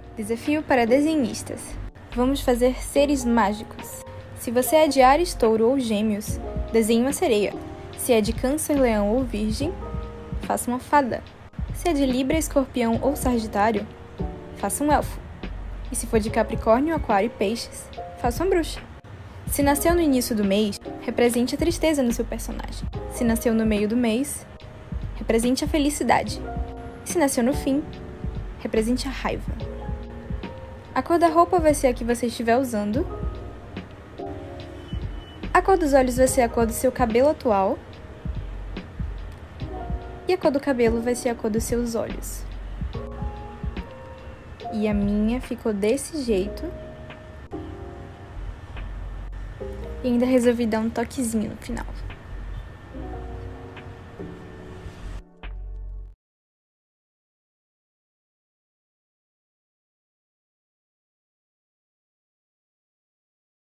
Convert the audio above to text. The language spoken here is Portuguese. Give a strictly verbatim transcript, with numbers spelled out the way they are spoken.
Desafio para desenhistas. Vamos fazer seres mágicos. Se você é de Áries, Touro ou Gêmeos, desenhe uma sereia. Se é de Câncer, Leão ou Virgem, faça uma fada. Se é de Libra, Escorpião ou Sagitário, faça um elfo. E se for de Capricórnio, Aquário e Peixes, faça uma bruxa. Se nasceu no início do mês, represente a tristeza no seu personagem. Se nasceu no meio do mês, represente a felicidade. E se nasceu no fim, represente a raiva. A cor da roupa vai ser a que você estiver usando. A cor dos olhos vai ser a cor do seu cabelo atual. E a cor do cabelo vai ser a cor dos seus olhos. E a minha ficou desse jeito. E ainda resolvi dar um toquezinho no final.